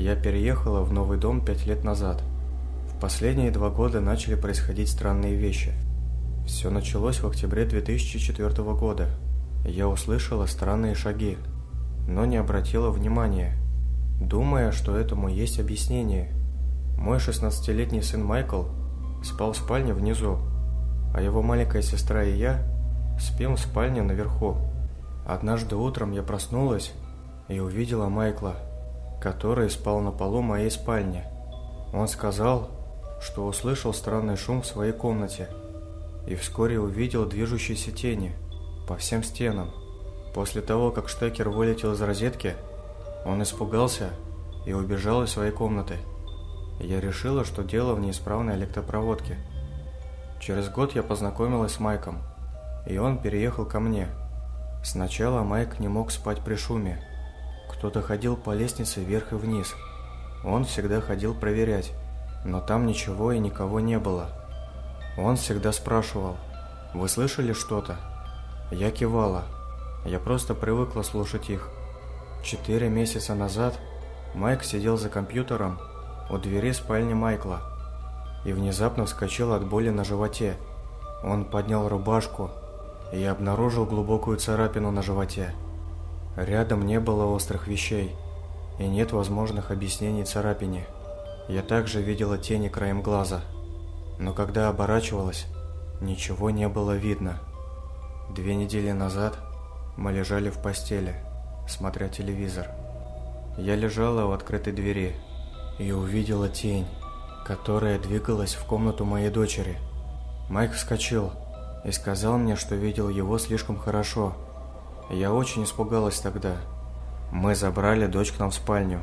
Я переехала в новый дом 5 лет назад. В последние 2 года начали происходить странные вещи. Все началось в октябре 2004 года. Я услышала странные шаги, но не обратила внимания, думая, что этому есть объяснение. Мой 16-летний сын Майкл спал в спальне внизу, а его маленькая сестра и я спим в спальне наверху. Однажды утром я проснулась и увидела Майкла, который спал на полу моей спальни. Он сказал, что услышал странный шум в своей комнате и вскоре увидел движущиеся тени по всем стенам. После того, как штекер вылетел из розетки, он испугался и убежал из своей комнаты. Я решила, что дело в неисправной электропроводке. Через год я познакомилась с Майком, и он переехал ко мне. Сначала Майк не мог спать при шуме. Кто-то ходил по лестнице вверх и вниз. Он всегда ходил проверять, но там ничего и никого не было. Он всегда спрашивал: «Вы слышали что-то?» Я кивала. Я просто привыкла слушать их. 4 месяца назад Майк сидел за компьютером у двери спальни Майкла и внезапно вскочил от боли на животе. Он поднял рубашку, и я обнаружил глубокую царапину на животе. Рядом не было острых вещей, и нет возможных объяснений царапине. Я также видела тени краем глаза, но когда оборачивалась, ничего не было видно. 2 недели назад мы лежали в постели, смотря телевизор. Я лежала у открытой двери и увидела тень, которая двигалась в комнату моей дочери. Майк вскочил и сказал мне, что видел его слишком хорошо. Я очень испугалась тогда. Мы забрали дочь к нам в спальню.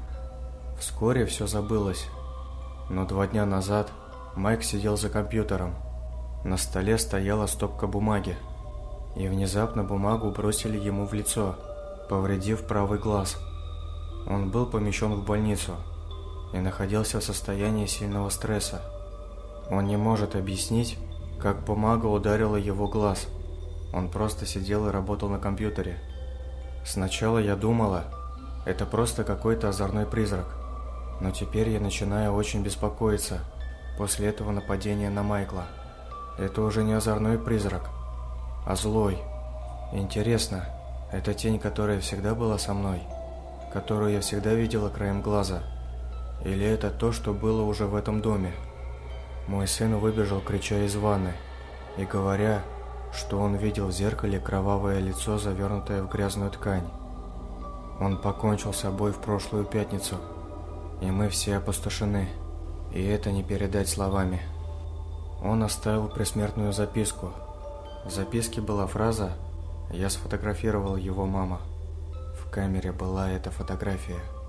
Вскоре все забылось, но 2 дня назад Майк сидел за компьютером. На столе стояла стопка бумаги, и внезапно бумагу бросили ему в лицо, повредив правый глаз. Он был помещен в больницу и находился в состоянии сильного стресса. Он не может объяснить, как бумага ударила его глаз. Он просто сидел и работал на компьютере. Сначала я думала, это просто какой-то озорной призрак, но теперь я начинаю очень беспокоиться после этого нападения на Майкла. Это уже не озорной призрак, а злой. Интересно, это тень, которая всегда была со мной, которую я всегда видела краем глаза, или это то, что было уже в этом доме? Мой сын выбежал, крича из ванны, и говоря, что он видел в зеркале кровавое лицо, завернутое в грязную ткань. Он покончил с собой в прошлую пятницу, и мы все опустошены, и это не передать словами. Он оставил предсмертную записку. В записке была фраза: «Я сфотографировал его, мама». В камере была эта фотография.